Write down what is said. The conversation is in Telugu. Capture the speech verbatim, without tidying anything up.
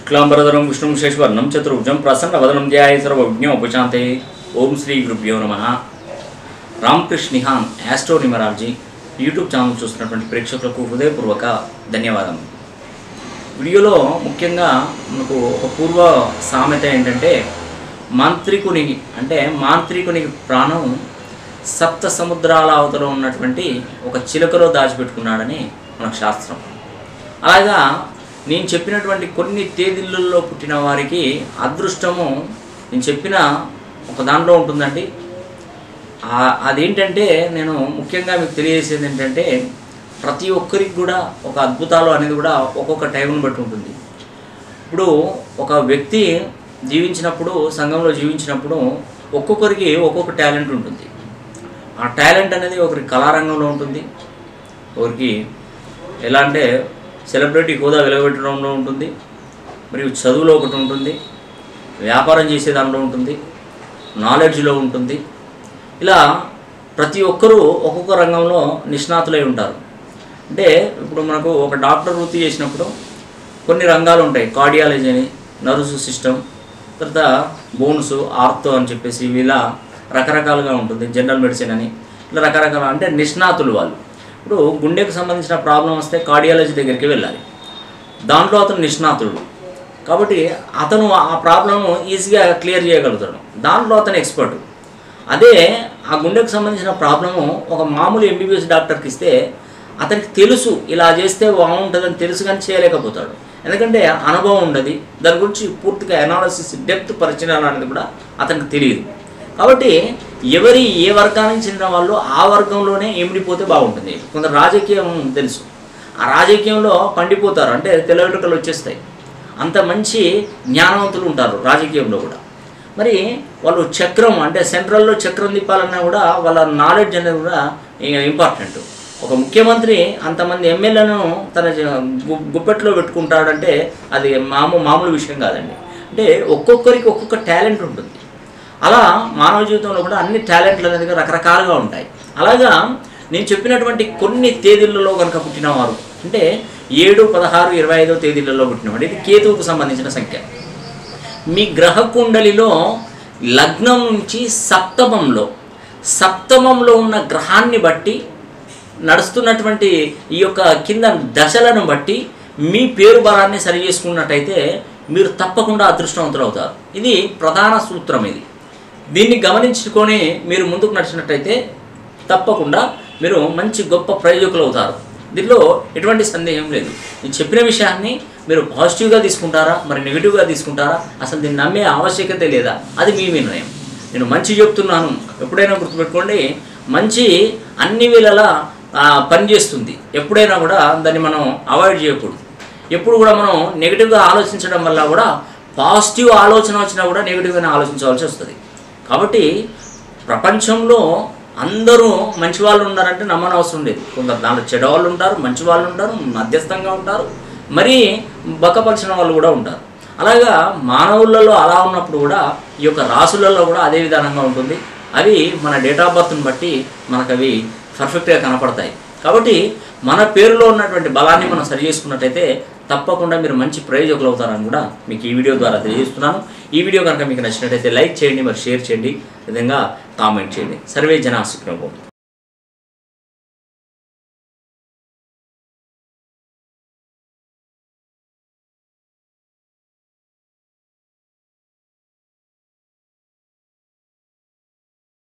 शुक्लांबरधरं विष्णुं शशिवर्णं चतुर्भुजं प्रसन्नवदनं ध्याये सर्वविघ्नोपशान्ते। ओम श्री गुरुभ्यो नमः। Ramakrishna Nihan astro numerology YouTube channel చూస్తున్నటువంటి ప్రేక్షకులకు హృదయపూర్వక ధన్యవాదాలు। వీడియోలో ముఖ్యంగా మనకు ఒక పూర్వ సామెత ఏంటంటే మాంత్రికుని అంటే మాంత్రికుని ప్రాణం సప్త సముద్రాల అవతల ఉన్నటువంటి ఒక చిలకలో దాచిపెట్టుకున్నాడని మన శాస్త్రం। అలాగా నేను చెప్పినటువంటి కొన్ని తేదీలలో పుట్టిన వారికి అదృష్టము నేను చెప్పిన ఒక దాంట్లో ఉంటుందండి। అదేంటంటే నేను ముఖ్యంగా మీకు తెలియజేసేది ఏంటంటే ప్రతి ఒక్కరికి కూడా ఒక అద్భుతాలు అనేది కూడా ఒక్కొక్క టైంను బట్టి ఉంటుంది। ఇప్పుడు ఒక వ్యక్తి జీవించినప్పుడు సంఘంలో జీవించినప్పుడు ఒక్కొక్కరికి ఒక్కొక్క టాలెంట్ ఉంటుంది। ఆ టాలెంట్ అనేది ఒకరికి కళారంగంలో ఉంటుంది, ఒకరికి ఎలా అంటే సెలబ్రిటీ హోదా వెలువెట్టడంలో ఉంటుంది, మరియు చదువులో ఒకటి ఉంటుంది, వ్యాపారం చేసే దాంట్లో ఉంటుంది, నాలెడ్జ్లో ఉంటుంది। ఇలా ప్రతి ఒక్కరూ ఒక్కొక్క రంగంలో నిష్ణాతులై ఉంటారు। అంటే ఇప్పుడు మనకు ఒక డాక్టర్ వృత్తి చేసినప్పుడు కొన్ని రంగాలు ఉంటాయి, కార్డియాలజీ అని, నర్వస్ సిస్టమ్, తర్వాత బోన్స్, ఆర్థో అని చెప్పేసి ఇలా రకరకాలుగా ఉంటుంది, జనరల్ మెడిసిన్ అని ఇలా రకరకాల అంటే నిష్ణాతులు వాళ్ళు। ఇప్పుడు గుండెకు సంబంధించిన ప్రాబ్లం వస్తే కార్డియాలజీ దగ్గరికి వెళ్ళాలి, దాంట్లో అతను నిష్ణాతుడు కాబట్టి అతను ఆ ప్రాబ్లమ్ ఈజీగా క్లియర్ చేయగలుగుతాడు, దాంట్లో అతను ఎక్స్పర్ట్। అదే ఆ గుండెకు సంబంధించిన ప్రాబ్లము ఒక మామూలు ఎంబీబీఎస్ డాక్టర్కి ఇస్తే అతనికి తెలుసు ఇలా చేస్తే బాగుంటుందని తెలుసు కానీ చేయలేకపోతాడు, ఎందుకంటే అనుభవం ఉండదు, దాని గురించి పూర్తిగా అనాలిసిస్ డెప్త్ పరిచయం అనేది కూడా అతనికి తెలియదు। కాబట్టి ఎవరి ఏ వర్గానికి చెందిన వాళ్ళు ఆ వర్గంలోనే ఇమిడిపోతే బాగుంటుంది। కొందరు రాజకీయం తెలుసు, ఆ రాజకీయంలో పండిపోతారు, అంటే తెలివితేటలు వచ్చేస్తాయి, అంత మంచి జ్ఞానవంతులు ఉంటారు రాజకీయంలో కూడా। మరి వాళ్ళు చక్రం అంటే సెంట్రల్లో చక్రం తిప్పాలన్నా కూడా వాళ్ళ నాలెడ్జ్ అనేది కూడా ఇంపార్టెంట్। ఒక ముఖ్యమంత్రి అంతమంది ఎమ్మెల్యేలను తన గుప్పెట్లో పెట్టుకుంటాడంటే అది మామూ మామూలు విషయం కాదండి। అంటే ఒక్కొక్కరికి ఒక్కొక్క టాలెంట్ ఉంటుంది, అలా మానవ జీవితంలో కూడా అన్ని టాలెంట్లు అనేది రకరకాలుగా ఉంటాయి। అలాగా నేను చెప్పినటువంటి కొన్ని తేదీలలో కనుక పుట్టినవారు అంటే ఏడు పదహారు ఇరవై ఐదో తేదీలలో పుట్టినవాడు, ఇది కేతువుకు సంబంధించిన సంఖ్య। మీ గ్రహ కుండలిలో లగ్నం నుంచి సప్తమంలో సప్తమంలో ఉన్న గ్రహాన్ని బట్టి నడుస్తున్నటువంటి ఈ యొక్క కింద దశలను బట్టి మీ పేరు బలాన్ని సరి చేసుకున్నట్టయితే మీరు తప్పకుండా అదృష్టవంతులు అవుతారు। ఇది ప్రధాన సూత్రం, ఇది దీన్ని గమనించుకొని మీరు ముందుకు నడిచినట్టయితే తప్పకుండా మీరు మంచి గొప్ప ప్రయోజకులు అవుతారు, దీనిలో ఎటువంటి సందేహం లేదు। నేను చెప్పిన విషయాన్ని మీరు పాజిటివ్గా తీసుకుంటారా మరి నెగిటివ్గా తీసుకుంటారా అసలు దీన్ని నమ్మే ఆవశ్యకత లేదా అది మీ నిర్ణయం। నేను మంచి చెప్తున్నాను, ఎప్పుడైనా గుర్తుపెట్టుకోండి, మంచి అన్ని వేళలా పనిచేస్తుంది, ఎప్పుడైనా కూడా దాన్ని మనం అవాయిడ్ చేయకూడదు। ఎప్పుడు కూడా మనం నెగిటివ్గా ఆలోచించడం వల్ల కూడా పాజిటివ్ ఆలోచన వచ్చినా కూడా నెగిటివ్గానే ఆలోచించవలసి వస్తుంది। కాబట్టి ప్రపంచంలో అందరూ మంచి వాళ్ళు ఉన్నారంటే నమ్మని అవసరం లేదు, కొందరు దాంట్లో చెడవాళ్ళు ఉంటారు, మంచి వాళ్ళు ఉంటారు, మధ్యస్థంగా ఉంటారు, మరీ బక్కపరిచిన వాళ్ళు కూడా ఉంటారు। అలాగా మానవులలో అలా ఉన్నప్పుడు కూడా ఈ యొక్క రాసులలో కూడా అదే విధానంగా ఉంటుంది, అవి మన డేట్ ఆఫ్ బర్త్ని బట్టి మనకు అవి పర్ఫెక్ట్గా కనపడతాయి। కాబట్టి మన పేరులో ఉన్నటువంటి బలాన్ని మనం సరి చేసుకున్నట్టయితే తప్పకుండా మీరు మంచి ప్రయోజకులు అవుతారని కూడా మీకు ఈ వీడియో ద్వారా తెలియజేస్తున్నాను। ఈ వీడియో కనుక మీకు నచ్చినట్టయితే లైక్ చేయండి, మరి షేర్ చేయండి, విధంగా కామెంట్ చేయండి। సర్వే జనా సుఖినో భవంతు।